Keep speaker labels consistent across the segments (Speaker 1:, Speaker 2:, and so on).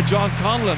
Speaker 1: John Conlon.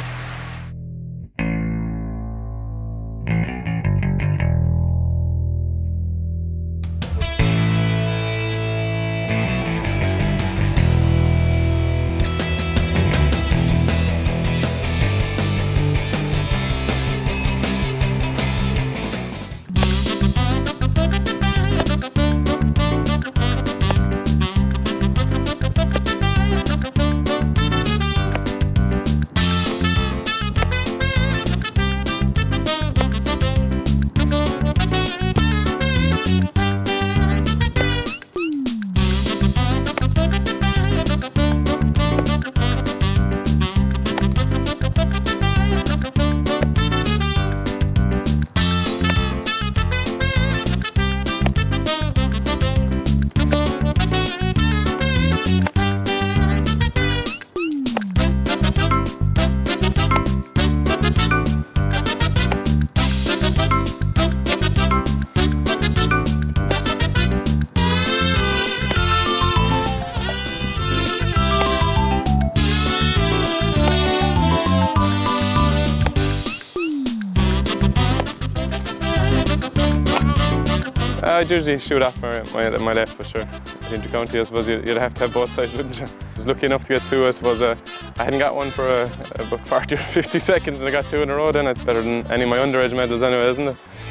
Speaker 2: I'd usually shoot off my left for sure. Inter-county, I suppose you'd have to have both sides, wouldn't you? I was lucky enough to get two, I suppose. I hadn't got one for about 40 or 50 seconds and I got two in a row then. It's better than any of my underage medals anyway, isn't it?